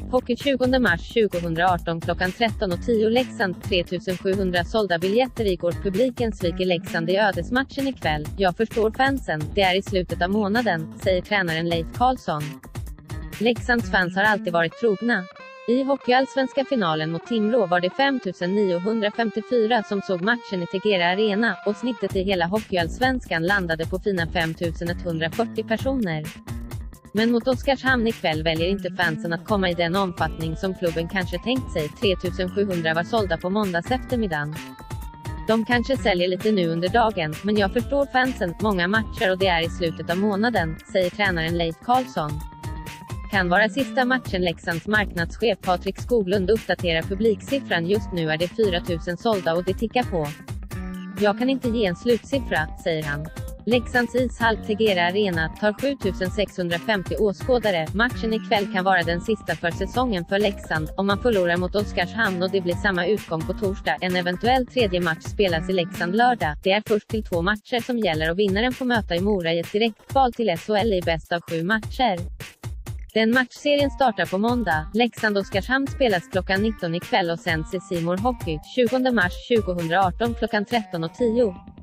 Hockey 20 mars 2018 klockan 13:10 Leksand 3700 sålda biljetter igår. Publiken sviker Leksand i ödesmatchen ikväll. Jag förstår fansen, det är i slutet av månaden, säger tränaren Leif Karlsson. Leksands fans har alltid varit trogna. I hockeyallsvenska finalen mot Timrå var det 5954 som såg matchen i Tegera Arena, och snittet i hela hockeyallsvenskan landade på fina 5140 personer. Men mot Oskarshamn ikväll väljer inte fansen att komma i den omfattning som klubben kanske tänkt sig. 3700 var sålda på måndags eftermiddagen. De kanske säljer lite nu under dagen, men jag förstår fansen, många matcher och det är i slutet av månaden, säger tränaren Leif Karlsson. Kan vara sista matchen. Leksands marknadschef Patrik Skoglund uppdaterar publiksiffran. Just nu är det 4000 sålda och det tickar på. Jag kan inte ge en slutsiffra, säger han. Leksands ishall Tegera Arena tar 7650 åskådare. Matchen ikväll kan vara den sista för säsongen för Leksand, om man förlorar mot Oskarshamn och det blir samma utgång på torsdag. En eventuell tredje match spelas i Leksand lördag. Det är först till 2 matcher som gäller och vinnaren får möta i Mora i ett direktkval till SHL i bäst av 7 matcher. Den matchserien startar på måndag. Leksand-Oskarshamn spelas klockan 19 ikväll och sänds i C More Hockey 20 mars 2018 klockan 13:10.